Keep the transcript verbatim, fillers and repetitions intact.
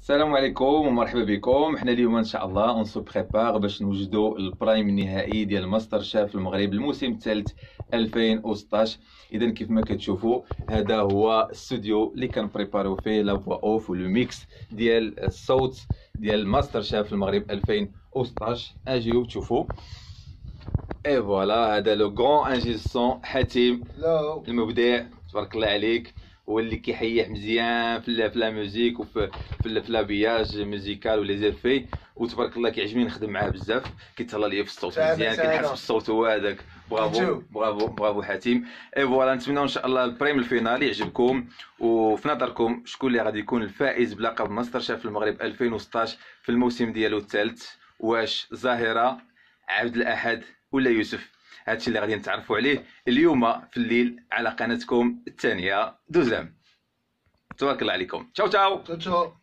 السلام عليكم ومرحبا بكم. حنا اليوم ان شاء الله اون سو بريبار باش نوجدوا البرايم النهائي ديال ماستر شاف المغرب الموسم الثالث ألفين وستطاش. اذا كيف ما كتشوفوا هذا هو الاستوديو اللي كنبريباريو فيه لا فوا اوف ولو ميكس ديال الصوت ديال ماستر شاف المغرب ألفين وستطاش. اجيو تشوفوا اي فوالا. هذا لو غران انجي سون حاتم المبدع، تبارك الله عليك. هو اللي كيحيح مزيان في لا ميوزيك وفي في في لابياج ميوزيكال ولي زيفي، وتبارك الله كيعجبني نخدم معاه بزاف. كيتهلا ليا في الصوت مزيان، كنحس بالصوت هو هذاك. برافو برافو برافو حاتم. اي فوالا، نتمنى ان شاء الله البريم الفينال يعجبكم. وفي نظركم شكون اللي غادي يكون الفائز بلقب ماستر شاف المغرب ألفين وستطاش في الموسم ديالو الثالث؟ واش زاهره، عبد الاحد، ولا يوسف؟ هادشي اللي غادي نتعرفوا عليه اليوم في الليل على قناتكم الثانيه دوزام. تبارك الله عليكم. تشاو تشاو تشاو.